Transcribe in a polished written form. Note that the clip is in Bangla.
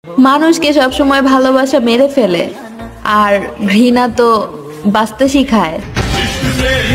মানুষকে সবসময় ভালোবাসা মেরে ফেলে, আর ঘৃণা তো বাঁচতে শিখায়।